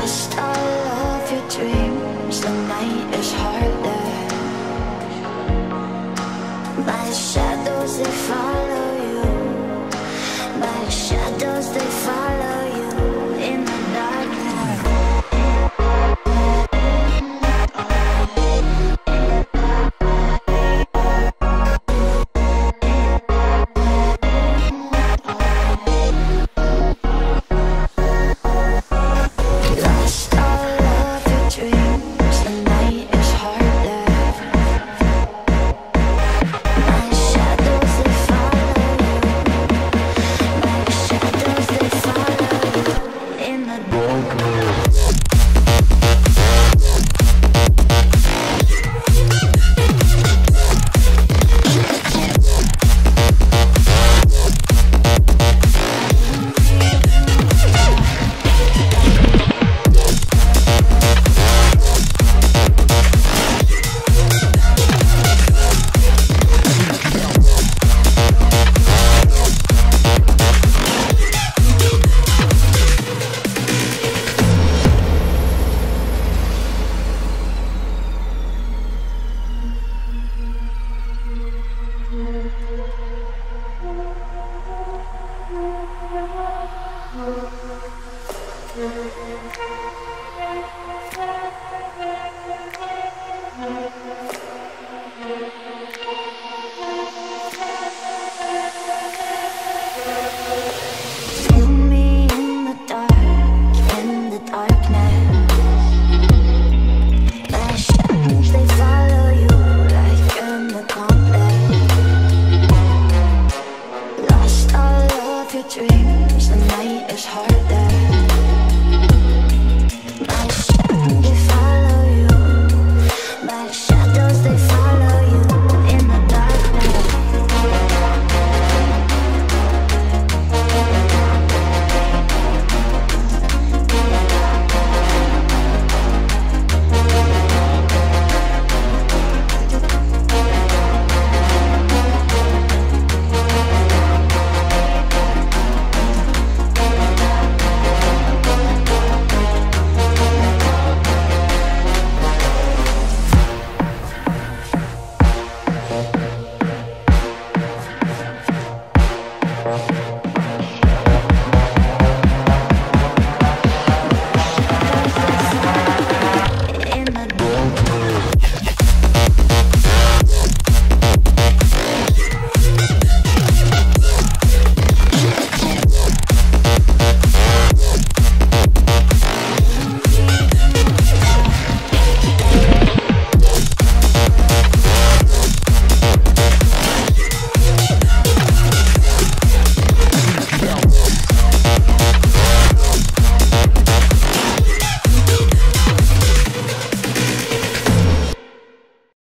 Lost all of your dreams, the night is harder. My shadows, they follow you. My shadows, they follow you in the darkness. Lost all of your dreams, the night is harder. My shadows, they follow you. My shadows, they follow you in the darkness. Feel me in the dark, in the darkness. My shadows, they follow you like in the gauntlet. Lost all of your dreams, the night is harder.